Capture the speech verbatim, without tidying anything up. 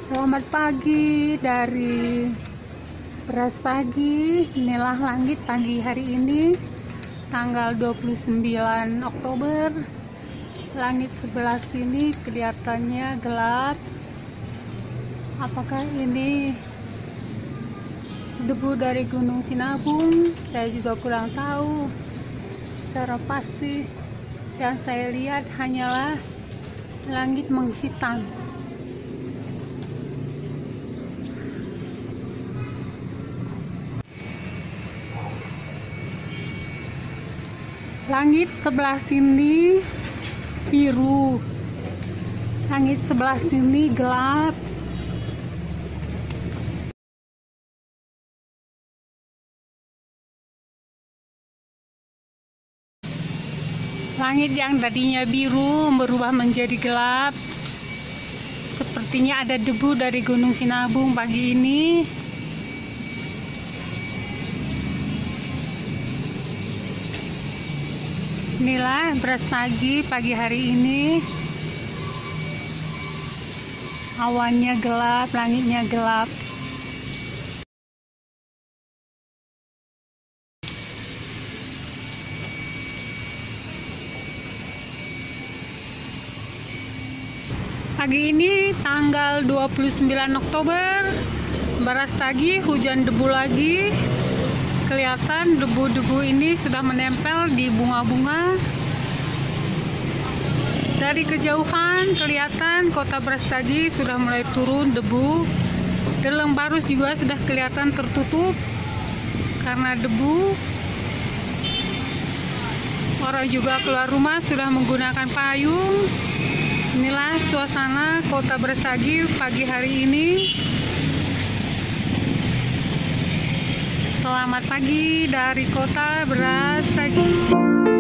Selamat pagi dari Brastagi. Inilah langit pagi hari ini, tanggal dua puluh sembilan Oktober. Langit sebelah sini kelihatannya gelap. Apakah ini debu dari Gunung Sinabung? Saya juga kurang tahu secara pasti. Yang saya lihat hanyalah langit menghitam. Langit sebelah sini biru, langit sebelah sini gelap. Langit yang tadinya biru berubah menjadi gelap. Sepertinya ada debu dari Gunung Sinabung pagi ini. Inilah Brastagi pagi hari ini. Awannya gelap, langitnya gelap. Pagi ini tanggal dua puluh sembilan Oktober, Brastagi hujan debu lagi. Kelihatan debu-debu ini sudah menempel di bunga-bunga. Dari kejauhan kelihatan kota Brastagi sudah mulai turun debu. Deleng Barus juga sudah kelihatan tertutup karena debu. Orang juga keluar rumah sudah menggunakan payung. Inilah suasana kota Brastagi pagi hari ini. Selamat pagi dari kota Brastagi.